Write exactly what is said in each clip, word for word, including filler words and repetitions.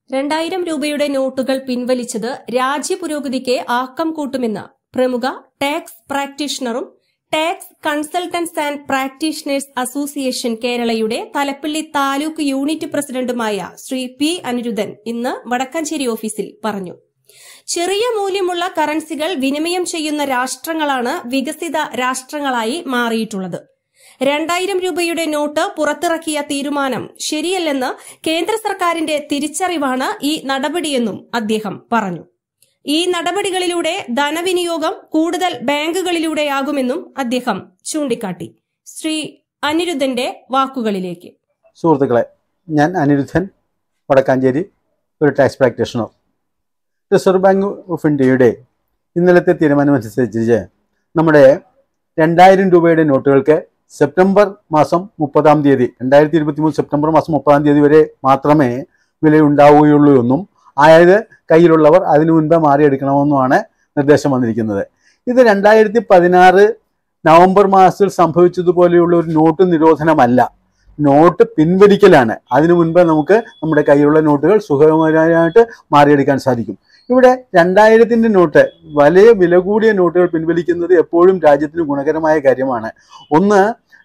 രണ്ടായിരം രൂപയുടെ നോട്ടുകൾ പിൻവലിച്ചത് രാജ്യപുരോഗതിക്ക് ആക്കം കൂട്ടുമെന്ന് പ്രമുഖ ടാക്സ് പ്രാക്ടീഷണറും tax consultants and practitioners association കേരളയുടെ തലപ്പള്ളി താലൂക്ക് യൂണിറ്റ് പ്രസിഡന്റുമായ ശ്രീ പി അനിരുദ്ധൻ ഇന്ന് വടക്കാഞ്ചേരി ഓഫീസിൽ പറഞ്ഞു. ചെറിയ മൂല്യമുള്ള കറൻസികൾ വിനിമയം ചെയ്യുന്ന രാഷ്ട്രങ്ങളാണ് വികസിത രാഷ്ട്രങ്ങളായി മാറിയിട്ടുള്ളത്. രണ്ടായിരം രൂപയുടെ നോട്ട് പുറത്തിറക്കിയ തീരുമാനം ശരിയല്ലെന്ന് കേന്ദ്ര സർക്കാരിന്റെ തിരിച്ചറിവാണ് ഈ നടപടിയെന്നും അദ്ദേഹം പറഞ്ഞു. ഈ നടപടികളിലൂടെ ധനവിനിയോഗം കൂടുതൽ ബാങ്കുകളിലൂടെയാകുമെന്നും അദ്ദേഹം ചൂണ്ടിക്കാട്ടി. ശ്രീ അനിരുദ്ധന്റെ വാക്കുകളിലേക്ക്. സുഹൃത്തുക്കളെ, ഞാൻ അനിരുദ്ധൻ, വടക്കാഞ്ചേരി, ഒരു tax practitioner. Reserve bank of ഇന്ത്യയുടെ ഇന്നലത്തെ തീരുമാനമനുസരിച്ച് നമ്മുടെ രണ്ടായിരം രൂപയുടെ നോട്ടുകൾക്ക് സെപ്റ്റംബർ മാസം മുപ്പതാം തീയതി രണ്ടായിരത്തി ഇരുപത്തി മൂന്ന് സെപ്റ്റംബർ മാസം മുപ്പതാം തീയതി വരെ മാത്രമേ വിലയുണ്ടാവുകയുള്ളൂ എന്നും അതായത് കയ്യിലുള്ളവർ അതിനു മുൻപ് മാറിയെടുക്കണമെന്നുമാണ് നിർദ്ദേശം വന്നിരിക്കുന്നത്. ഇത് രണ്ടായിരത്തി പതിനാറ് നവംബർ മാസത്തിൽ സംഭവിച്ചതുപോലെയുള്ള ഒരു നോട്ട് നിരോധനമല്ല, നോട്ട് പിൻവലിക്കലാണ്. അതിനു മുൻപ് നമുക്ക് നമ്മുടെ കയ്യിലുള്ള നോട്ടുകൾ സുഖകരമായിട്ട് മാറിയെടുക്കാൻ സാധിക്കും. ഇവിടെ രണ്ടായിരത്തിൻ്റെ നോട്ട്, വലിയ വില കൂടിയ നോട്ടുകൾ പിൻവലിക്കുന്നത് എപ്പോഴും രാജ്യത്തിന് ഗുണകരമായ കാര്യമാണ്. ഒന്ന്,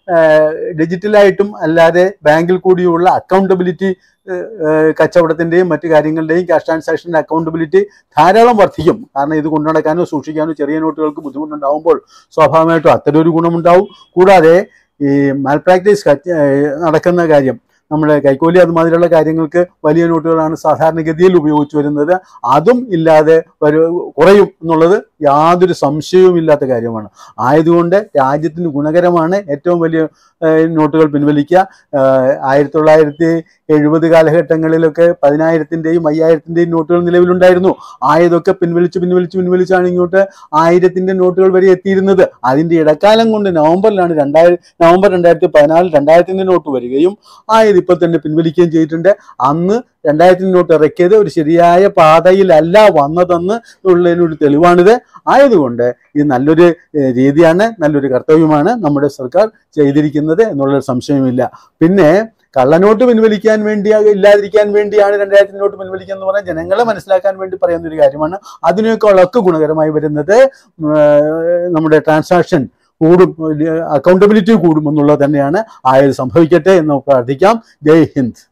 ഡിജിറ്റലായിട്ടും അല്ലാതെ ബാങ്കിൽ കൂടിയുള്ള അക്കൗണ്ടബിലിറ്റി, കച്ചവടത്തിൻ്റെയും മറ്റു കാര്യങ്ങളുടെയും ക്യാഷ് ട്രാൻസാക്ഷൻ്റെ അക്കൗണ്ടബിലിറ്റി ധാരാളം വർദ്ധിക്കും. കാരണം ഇത് കൊണ്ടു നടക്കാനോ സൂക്ഷിക്കാനോ ചെറിയ നോട്ടുകൾക്ക് ബുദ്ധിമുട്ടുണ്ടാകുമ്പോൾ സ്വാഭാവികമായിട്ടും അത്തരമൊരു ഗുണമുണ്ടാവും. കൂടാതെ ഈ മാൽപ്രാക്ടീസ് നടക്കുന്ന കാര്യം, നമ്മുടെ കൈക്കൂലി അതുമാതിരിയുള്ള കാര്യങ്ങൾക്ക് വലിയ നോട്ടുകളാണ് സാധാരണഗതിയിൽ ഉപയോഗിച്ചു വരുന്നത്. അതും ഇല്ലാതെ ഒരു കുറയും എന്നുള്ളത് യാതൊരു സംശയവുമില്ലാത്ത കാര്യമാണ്. ആയതുകൊണ്ട് രാജ്യത്തിന് ഗുണകരമാണ് ഏറ്റവും വലിയ നോട്ടുകൾ പിൻവലിക്കുക. ആയിരത്തി തൊള്ളായിരത്തി എഴുപത് കാലഘട്ടങ്ങളിലൊക്കെ പതിനായിരത്തിൻ്റെയും അയ്യായിരത്തിൻ്റെയും നോട്ടുകൾ നിലവിലുണ്ടായിരുന്നു. ആയതൊക്കെ പിൻവലിച്ച് പിൻവലിച്ച് പിൻവലിച്ചാണ് ഇങ്ങോട്ട് ആയിരത്തിൻ്റെ നോട്ടുകൾ വരെ എത്തിയിരുന്നത്. അതിൻ്റെ ഇടക്കാലം കൊണ്ട് നവംബറിലാണ് രണ്ടായിരം നവംബർ രണ്ടായിരത്തി പതിനാലിൽ രണ്ടായിരത്തിൻ്റെ നോട്ട് വരികയും ആയത് ഇപ്പോൾ തന്നെ പിൻവലിക്കുകയും ചെയ്തിട്ടുണ്ട്. അന്ന് രണ്ടായിരത്തിൻ്റെ നോട്ട് ഇറക്കിയത് ഒരു ശരിയായ പാതയിലല്ല വന്നതെന്ന് ഉള്ളതിനൊരു തെളിവാണിത്. ആയതുകൊണ്ട് ഇത് നല്ലൊരു രീതിയാണ്, നല്ലൊരു കർത്തവ്യമാണ് നമ്മുടെ സർക്കാർ ചെയ്തിരിക്കുന്നത് എന്നുള്ളൊരു സംശയമില്ല. പിന്നെ കള്ളനോട്ട് പിൻവലിക്കാൻ വേണ്ടി ഇല്ലാതിരിക്കാൻ വേണ്ടിയാണ് രണ്ടായിരത്തി നോട്ട് പിൻവലിക്കുക എന്ന് പറഞ്ഞാൽ ജനങ്ങളെ മനസ്സിലാക്കാൻ വേണ്ടി പറയുന്ന ഒരു കാര്യമാണ്. അതിനേക്കാളൊക്കെ ഗുണകരമായി വരുന്നത് നമ്മുടെ ട്രാൻസാക്ഷൻ കൂടും, അക്കൗണ്ടബിലിറ്റി കൂടും എന്നുള്ളത് തന്നെയാണ്. ആയത് സംഭവിക്കട്ടെ എന്ന് പ്രാർത്ഥിക്കാം. ജയ് ഹിന്ദ്.